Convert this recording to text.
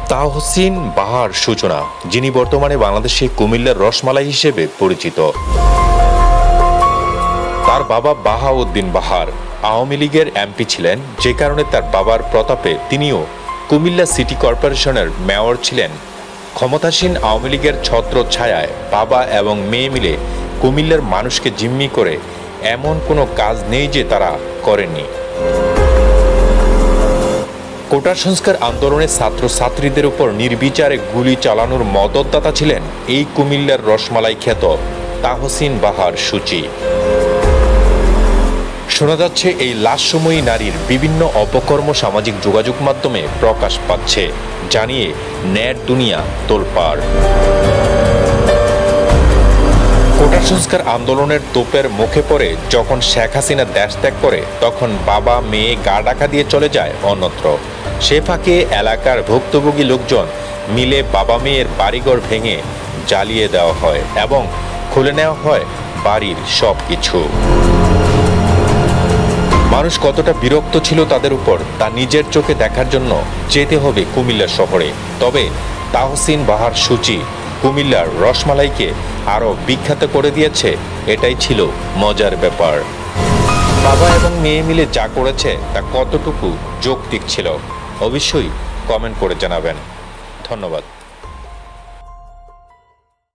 তাহসিন বাহার সূচনা, যিনি বর্তমানে বাংলাদেশে কুমিল্লার রসমালাই হিসেবে পরিচিত। তার বাবা বাহাউদ্দিন বাহার আওয়ামী লীগের এমপি ছিলেন, যে কারণে তার বাবার প্রতাপে তিনিও কুমিল্লা সিটি কর্পোরেশনের মেয়র ছিলেন। ক্ষমতাসীন আওয়ামী লীগের ছত্র ছায়ায় বাবা এবং মেয়ে মিলে কুমিল্লার মানুষকে জিম্মি করে এমন কোনো কাজ নেই যে তারা করেননি। কোটা সংস্কার আন্দোলনে ছাত্রছাত্রীদের উপর নির্বিচারে গুলি চালানোর মদতদাতা ছিলেন এই কুমিল্লার রসমালাই খ্যাত তাহসিন বাহার সূচি। শোনা যাচ্ছে এই লাশময়ী নারীর বিভিন্ন অপকর্ম সামাজিক যোগাযোগ মাধ্যমে প্রকাশ পাচ্ছে, জানিয়ে নেট দুনিয়া তোলপাড়। কোটা সংস্কার আন্দোলনের তোপের মুখে পড়ে যখন শেখ হাসিনা দেশ ত্যাগ করে, তখন বাবা মেয়ে গা ঢাকা দিয়ে চলে যায় অন্যত্র। সে ফাঁকে এলাকার ভুক্তভোগী লোকজন মিলে বাবা মেয়ের বাড়িঘর ভেঙে জ্বালিয়ে দেওয়া হয় এবং খুলে নেওয়া হয় বাড়ির সব কিছু। মানুষ কতটা বিরক্ত ছিল তাদের উপর তা নিজের চোখে দেখার জন্য যেতে হবে কুমিল্লা শহরে। তবে তাহসিন বাহার সূচি কুমিল্লার রসমালাইকে আরও বিখ্যাত করে দিয়েছে, এটাই ছিল মজার ব্যাপার। বাবা এবং মেয়ে মিলে যা করেছে তা কতটুকু যৌক্তিক ছিল, অবশ্যই কমেন্ট করে জানাবেন। ধন্যবাদ।